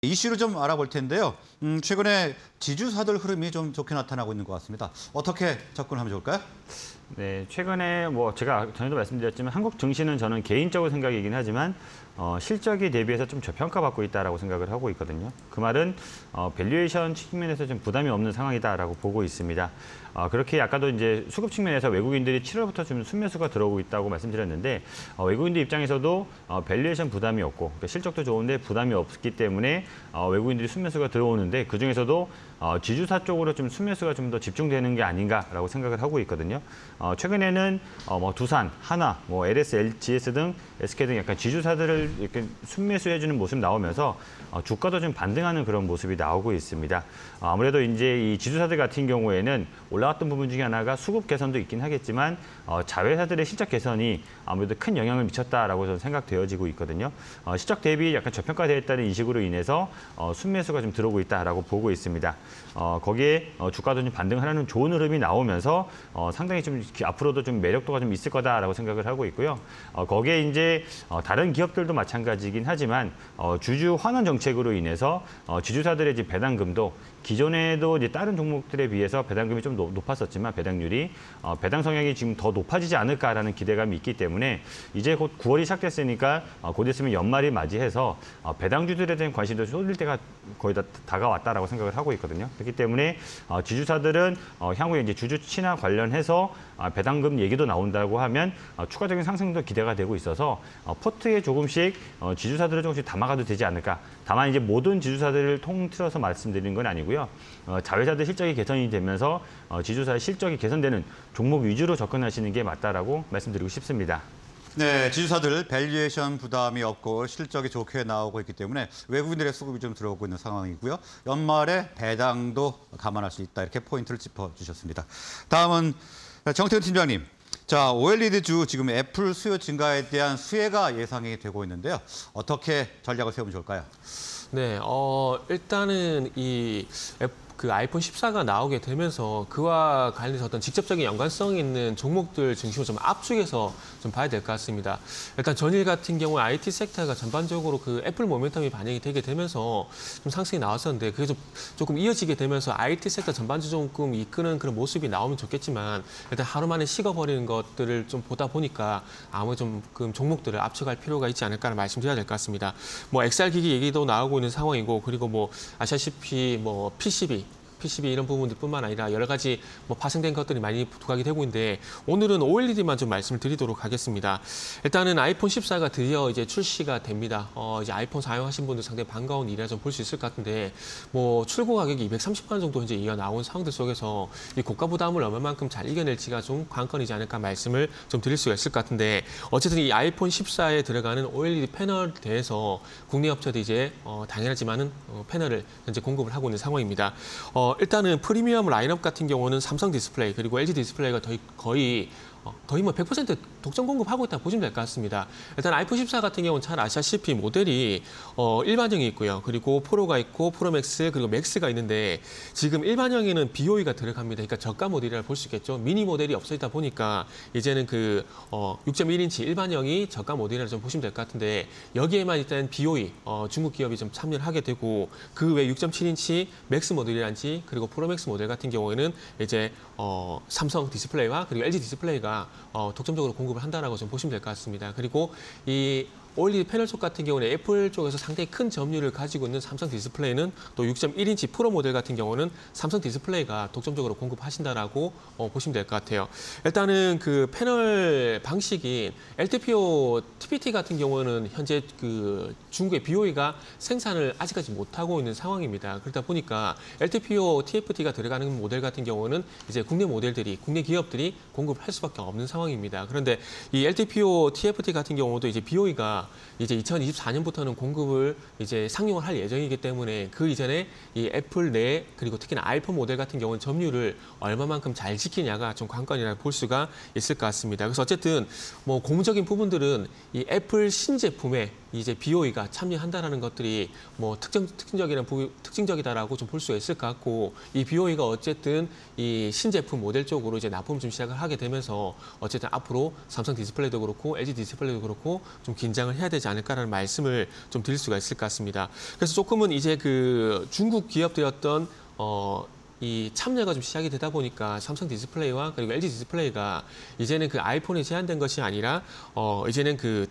이슈를 좀 알아볼 텐데요. 최근에 지주사들 흐름이 좀 좋게 나타나고 있는 것 같습니다. 어떻게 접근하면 좋을까요? 네, 최근에 제가 전에도 말씀드렸지만 한국 증시는 저는 개인적으로 생각이긴 하지만 실적에 대비해서 좀 저평가받고 있다라고 생각을 하고 있거든요. 그 말은 밸류에이션 측면에서 좀 부담이 없는 상황이다라고 보고 있습니다. 그렇게 아까도 이제 수급 측면에서 외국인들이 7월부터 좀 순매수가 들어오고 있다고 말씀드렸는데 외국인들 입장에서도 밸류에이션 부담이 없고 그러니까 실적도 좋은데 부담이 없기 때문에 외국인들이 순매수가 들어오는데 그 중에서도 지주사 쪽으로 좀 순매수가 좀 더 집중되는 게 아닌가라고 생각을 하고 있거든요. 최근에는 두산, 하나, LS, GS 등 SK 등 약간 지주사들을 이렇게 순매수해주는 모습이 나오면서 주가도 좀 반등하는 그런 모습이 나오고 있습니다. 아무래도 이제 이 지주사들 같은 경우에는 올라갔던 부분 중에 하나가 수급 개선도 있긴 하겠지만 자회사들의 실적 개선이 아무래도 큰 영향을 미쳤다라고 저는 생각되어지고 있거든요. 실적 대비 약간 저평가되어 있다는 인식으로 인해서 순매수가 좀 들어오고 있다라고 보고 있습니다. 거기에 주가도 좀 반등하는 좋은 흐름이 나오면서 상당히 좀 앞으로도 좀 매력도가 좀 있을 거다라고 생각을 하고 있고요. 거기에 이제 다른 기업들도 마찬가지이긴 하지만 주주 환원 정책으로 인해서 지주사들의 이제 배당금도 기존에도 이제 다른 종목들에 비해서 배당금이 좀 높았었지만 배당률이 배당 성향이 지금 더 높아지지 않을까라는 기대감이 있기 때문에 이제 곧 9월이 시작됐으니까 곧 있으면 연말이 맞이해서 배당주들에 대한 관심도 쏟을 때가 거의 다 다가왔다라고 생각을 하고 있거든요. 그렇기 때문에 지주사들은 향후에 이제 주주 친화 관련해서 배당금 얘기도 나온다고 하면 추가적인 상승도 기대가 되고 있어서 포트에 조금씩 지주사들을 조금씩 담아가도 되지 않을까. 다만 이제 모든 지주사들을 통틀어서 말씀드리는 건 아니고요. 자회사들 실적이 개선이 되면서 지주사의 실적이 개선되는 종목 위주로 접근하시는 게 맞다라고 말씀드리고 싶습니다. 네, 지주사들 밸류에이션 부담이 없고 실적이 좋게 나오고 있기 때문에 외국인들의 수급이 좀 들어오고 있는 상황이고요. 연말에 배당도 감안할 수 있다. 이렇게 포인트를 짚어주셨습니다. 다음은 정태근 팀장님. 자, OLED주 지금 애플 수요 증가에 대한 수혜가 예상이 되고 있는데요. 어떻게 전략을 세우면 좋을까요? 네, 일단은 그 아이폰 14가 나오게 되면서 그와 관련해서 어떤 직접적인 연관성이 있는 종목들 중심으로 좀 압축해서 좀 봐야 될 것 같습니다. 일단 전일 같은 경우에 IT 섹터가 전반적으로 그 애플 모멘텀이 반영이 되게 되면서 좀 상승이 나왔었는데 그게 조금 이어지게 되면서 IT 섹터 전반적으로 조금 이끄는 그런 모습이 나오면 좋겠지만 일단 하루 만에 식어버리는 것들을 좀 보다 보니까 아무 좀 그 종목들을 압축할 필요가 있지 않을까라는 말씀드려야 될 것 같습니다. XR 기기 얘기도 나오고 있는 상황이고 그리고 아시다시피 PCB 이런 부분들뿐만 아니라 여러 가지 파생된 것들이 많이 부각이 되고 있는데 오늘은 OLED만 좀 말씀을 드리도록 하겠습니다. 일단은 아이폰 14가 드디어 이제 출시가 됩니다. 이제 아이폰 사용하신 분들 상당히 반가운 일이라 좀 볼 수 있을 것 같은데 출고 가격이 230만 원 정도 이제 이어 나온 상황들 속에서 이 고가 부담을 얼마만큼 잘 이겨낼지가 좀 관건이지 않을까 말씀을 좀 드릴 수가 있을 것 같은데 어쨌든 이 아이폰 14에 들어가는 OLED 패널에 대해서 국내 업체도 이제 당연하지만은 패널을 현재 공급을 하고 있는 상황입니다. 일단은 프리미엄 라인업 같은 경우는 삼성 디스플레이 그리고 LG 디스플레이가 거의 100% 독점 공급하고 있다고 보시면 될 것 같습니다. 일단 아이폰 14 같은 경우는 잘 아시다시피 모델이 일반형이 있고요. 그리고 프로가 있고 프로맥스 그리고 맥스가 있는데 지금 일반형에는 BOE가 들어갑니다. 그러니까 저가 모델이라 볼 수 있겠죠. 미니 모델이 없어지다 보니까 이제는 그 6.1인치 일반형이 저가 모델이라 좀 보시면 될 것 같은데 여기에만 일단 BOE 중국 기업이 좀 참여를 하게 되고 그 외 6.7인치 맥스 모델이란지 그리고 프로맥스 모델 같은 경우에는 이제 삼성 디스플레이와 그리고 LG 디스플레이가 독점적으로 공급을 한다라고 좀 보시면 될 것 같습니다. 그리고 이 OLED 패널 쪽 같은 경우는 애플 쪽에서 상당히 큰 점유율을 가지고 있는 삼성 디스플레이는 또 6.1인치 프로 모델 같은 경우는 삼성 디스플레이가 독점적으로 공급하신다라고 보시면 될 것 같아요. 일단은 그 패널 방식인 LTPO TPT 같은 경우는 현재 그 중국의 BOE가 생산을 아직까지 못하고 있는 상황입니다. 그러다 보니까 LTPO TFT가 들어가는 모델 같은 경우는 이제 국내 모델들이 국내 기업들이 공급할 수밖에 없는 상황입니다. 그런데 이 LTPO TFT 같은 경우도 이제 BOE가 이제 2024년부터는 공급을 이제 상용을 할 예정이기 때문에 그 이전에 이 애플 내 그리고 특히나 아이폰 모델 같은 경우는 점유율을 얼마만큼 잘 지키냐가 좀 관건이라 볼 수가 있을 것 같습니다. 그래서 어쨌든 고무적인 부분들은 이 애플 신제품의 이제 BOE가 참여한다라는 것들이 뭐 특징적이다라고 좀 볼 수가 있을 것 같고, 이 BOE가 어쨌든 이 신제품 모델 쪽으로 이제 납품 좀 시작을 하게 되면서 어쨌든 앞으로 삼성 디스플레이도 그렇고 LG 디스플레이도 그렇고 좀 긴장을 해야 되지 않을까라는 말씀을 좀 드릴 수가 있을 것 같습니다. 그래서 조금은 이제 그 중국 기업들이었던 이 참여가 좀 시작이 되다 보니까 삼성 디스플레이와 그리고 LG 디스플레이가 이제는 그 아이폰에 제한된 것이 아니라 이제는 그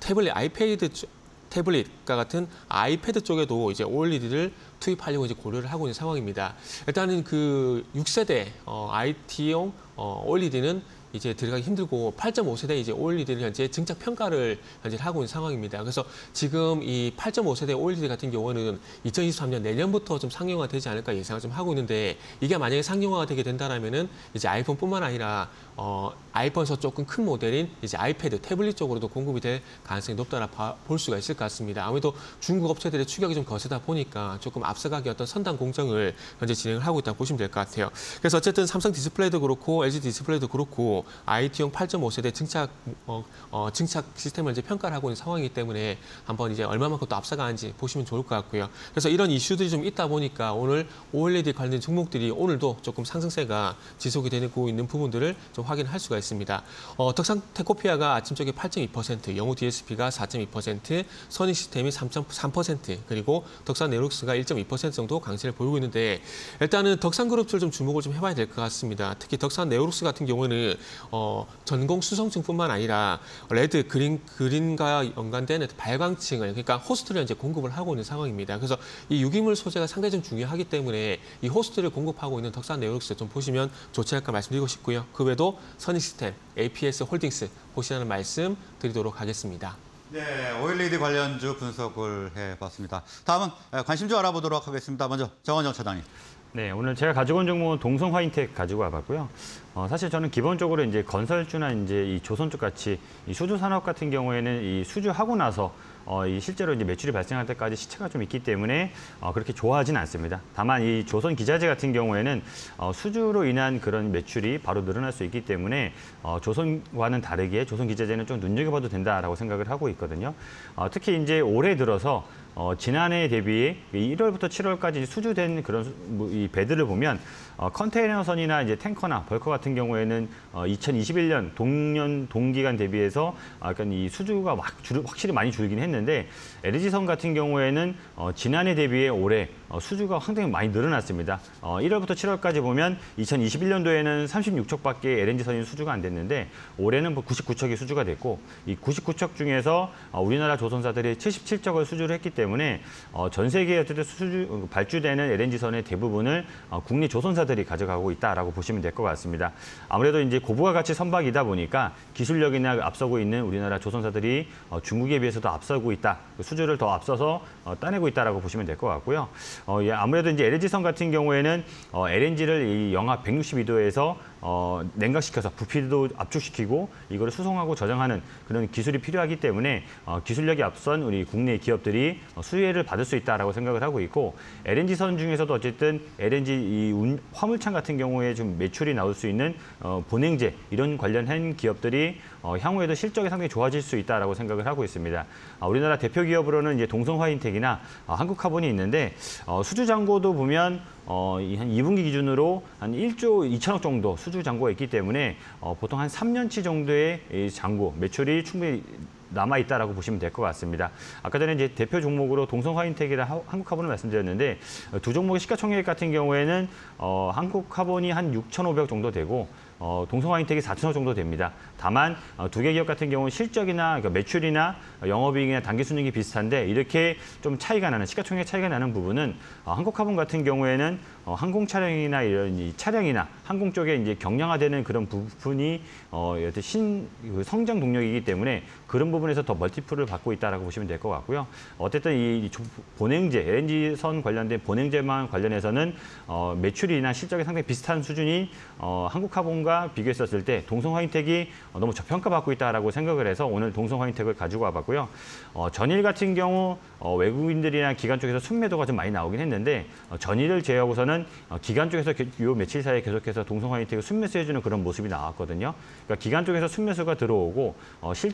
태블릿과 같은 아이패드 쪽에도 이제 OLED를 투입하려고 이제 고려를 하고 있는 상황입니다. 일단은 그 6세대 IT용 OLED는 이제 들어가기 힘들고 8.5세대 이제 OLED를 현재 증착 평가를 현재 하고 있는 상황입니다. 그래서 지금 이 8.5세대 OLED 같은 경우는 2023년 내년부터 좀 상용화 되지 않을까 예상을 좀 하고 있는데, 이게 만약에 상용화가 되게 된다라면은 이제 아이폰뿐만 아니라 아이폰에서 조금 큰 모델인 이제 아이패드, 태블릿 쪽으로도 공급이 될 가능성이 높다라 볼 수가 있을 것 같습니다. 아무래도 중국 업체들의 추격이 좀 거세다 보니까 조금 앞서가기 어떤 선단 공정을 현재 진행을 하고 있다고 보시면 될 것 같아요. 그래서 어쨌든 삼성 디스플레이도 그렇고 LG 디스플레이도 그렇고 IT용 8.5세대 증착 시스템을 이제 평가를 하고 있는 상황이기 때문에 한번 이제 얼마만큼 또 앞서가는지 보시면 좋을 것 같고요. 그래서 이런 이슈들이 좀 있다 보니까 오늘 OLED 관련 종목들이 오늘도 조금 상승세가 지속이 되고 있는 부분들을 좀 확인할 수가 있습니다. 덕산 테코피아가 아침 쪽에 8.2%, 영우 DSP가 4.2%, 선익시스템이 3.3%, 그리고 덕산 네록스가 1.2% 정도 강세를 보이고 있는데, 일단은 덕산그룹을 좀 주목을 좀 해봐야 될 것 같습니다. 특히 덕산 네록스 같은 경우에는 전공 수성층뿐만 아니라 레드, 그린과 연관된 발광층을, 그러니까 호스트를 이제 공급을 하고 있는 상황입니다. 그래서 이 유기물 소재가 상당히 좀 중요하기 때문에 이 호스트를 공급하고 있는 덕산 네록스 좀 보시면 좋지 않을까 말씀드리고 싶고요. 그 외에도 선익시스템, APS 홀딩스 보시라는 말씀 드리도록 하겠습니다. 네, OLED 관련주 분석을 해봤습니다. 다음은 관심주 알아보도록 하겠습니다. 먼저 정원정 차장님. 네, 오늘 제가 가지고 온 종목은 동성 화인텍 가지고 와봤고요. 사실 저는 기본적으로 이제 건설주나 이제 이 조선주 같이 이 수주 산업 같은 경우에는 이 수주하고 나서 이 실제로 이제 매출이 발생할 때까지 시차가 좀 있기 때문에 그렇게 좋아하진 않습니다. 다만 이 조선 기자재 같은 경우에는 수주로 인한 그런 매출이 바로 늘어날 수 있기 때문에 조선과는 다르게 조선 기자재는 좀 눈여겨봐도 된다라고 생각을 하고 있거든요. 특히 이제 올해 들어서 지난해 대비해 1월부터 7월까지 수주된 그런 이 배들을 보면 컨테이너선이나 이제 탱커나 벌커 같은 경우에는 2021년 동기간 대비해서 약간 이 수주가 확실히 많이 줄긴 했는데, LG선 같은 경우에는 지난해 대비해 올해 수주가 상당히 많이 늘어났습니다. 1월부터 7월까지 보면 2021년도에는 36척밖에 LNG선이 수주가 안 됐는데 올해는 99척이 수주가 됐고, 이 99척 중에서 우리나라 조선사들이 77척을 수주를 했기 때문에 전 세계에 어쨌든 발주되는 LNG선의 대부분을 국내 조선사들이 가져가고 있다라고 보시면 될 것 같습니다. 아무래도 이제 고부가 가치 선박이다 보니까 기술력이나 앞서고 있는 우리나라 조선사들이 중국에 비해서도 앞서고 있다, 수주를 더 앞서서 따내고 있다라고 보시면 될 것 같고요. 아무래도 이제 LNG선 같은 경우에는 LNG를 이 영하 162도에서 냉각시켜서 부피도 압축시키고 이거를 수송하고 저장하는 그런 기술이 필요하기 때문에 기술력이 앞선 우리 국내 기업들이 수혜를 받을 수 있다라고 생각을 하고 있고, LNG선 중에서도 어쨌든 LNG 이 화물차 같은 경우에 좀 매출이 나올 수 있는 본행제 이런 관련한 기업들이 향후에도 실적이 상당히 좋아질 수 있다라고 생각을 하고 있습니다. 우리나라 대표 기업으로는 이제 동성화인텍이나 한국카본이 있는데 수주 잔고도 보면 한 2분기 기준으로 한 1조 2천억 정도 수주 잔고가 있기 때문에 보통 한 3년치 정도의 잔고 매출이 충분히 남아있다라고 보시면 될 것 같습니다. 아까 전에 이제 대표 종목으로 동성화인텍이랑 한국카본을 말씀드렸는데 두 종목의 시가총액 같은 경우에는 한국카본이 한 6,500억 정도 되고 동성화인텍이 4천억 정도 됩니다. 다만 두 개 기업 같은 경우는 실적이나 그러니까 매출이나 영업이익이나 당기순이익이 비슷한데 이렇게 좀 차이가 나는 시가총액 차이가 나는 부분은 한국카본 같은 경우에는 항공 차량이나 이런 이 차량이나 항공 쪽에 이제 경량화되는 그런 부분이 성장 동력이기 때문에 그런 부분에서 더 멀티플을 받고 있다라고 보시면 될 것 같고요. 어쨌든 이 본행제, LNG선 관련된 본행제만 관련해서는 매출이나 실적이 상당히 비슷한 수준인 한국카본과 비교했었을 때 동성화인텍이 너무 저평가받고 있다라고 생각을 해서 오늘 동성화인텍을 가지고 와봤고요. 전일 같은 경우 외국인들이나 기관 쪽에서 순매도가 좀 많이 나오긴 했는데 전일을 제외하고서는 기관 쪽에서 요 며칠 사이에 계속해서 동성화인텍을 순매수해주는 그런 모습이 나왔거든요. 그러니까 기관 쪽에서 순매수가 들어오고 실적이나 이런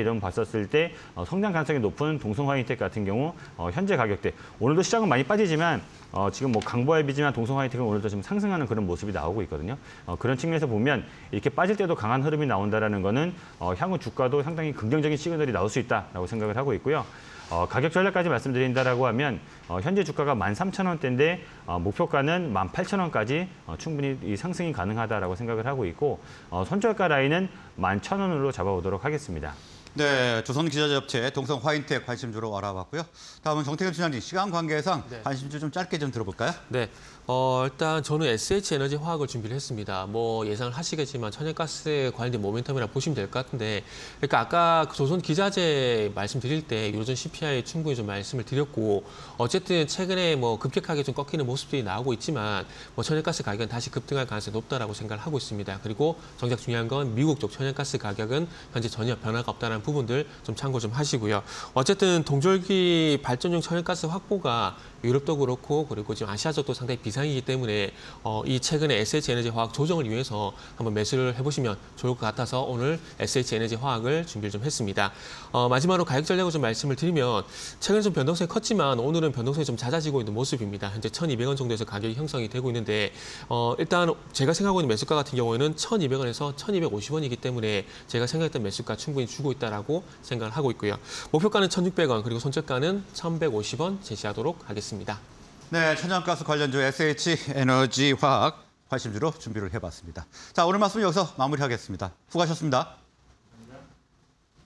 이런 봤었을 때 성장 가능성이 높은 동성화이텍 같은 경우 현재 가격대 오늘도 시장은 많이 빠지지만 지금 뭐 강보합이지만 동성화이텍은 오늘도 좀 상승하는 그런 모습이 나오고 있거든요. 그런 측면에서 보면 이렇게 빠질 때도 강한 흐름이 나온다라는 거는 향후 주가도 상당히 긍정적인 시그널이 나올 수 있다라고 생각을 하고 있고요. 가격 전략까지 말씀드린다라고 하면 현재 주가가 13,000원대인데 목표가는 18,000원까지 충분히 이 상승이 가능하다라고 생각을 하고 있고 손절가 라인은 11,000원으로 잡아보도록 하겠습니다. 네, 조선기자재업체 동성화이텍 관심주로 알아봤고요. 다음은 정태근 팀장님, 시간 관계상 네. 관심주 좀 짧게 좀 들어볼까요? 네. 일단 저는 SH에너지화학을 준비를 했습니다. 뭐 예상을 하시겠지만 천연가스에 관련된 모멘텀이라 보시면 될 것 같은데, 그러니까 아까 그 조선 기자재 말씀드릴 때 유로존 CPI 충분히 좀 말씀을 드렸고, 어쨌든 최근에 뭐 급격하게 좀 꺾이는 모습들이 나오고 있지만, 뭐 천연가스 가격은 다시 급등할 가능성이 높다라고 생각을 하고 있습니다. 그리고 정작 중요한 건 미국 쪽 천연가스 가격은 현재 전혀 변화가 없다는 부분들 좀 참고 좀 하시고요. 어쨌든 동절기 발전용 천연가스 확보가 유럽도 그렇고 그리고 지금 아시아적도 상당히 비상이기 때문에 이 최근에 SH에너지화학 조정을 위해서 한번 매수를 해보시면 좋을 것 같아서 오늘 SH에너지화학을 준비를 좀 했습니다. 마지막으로 가격 전략을 좀 말씀을 드리면 최근에 좀 변동성이 컸지만 오늘은 변동성이 좀 잦아지고 있는 모습입니다. 현재 1,200원 정도에서 가격이 형성이 되고 있는데 일단 제가 생각하고 있는 매수가 같은 경우에는 1,200원에서 1,250원이기 때문에 제가 생각했던 매수가 충분히 주고 있다라고 생각을 하고 있고요. 목표가는 1,600원 그리고 손절가는 1,150원 제시하도록 하겠습니다. 네, 천연가스 관련주 SH에너지화학 관심주로 준비를 해봤습니다. 자, 오늘 말씀 여기서 마무리하겠습니다. 수고하셨습니다.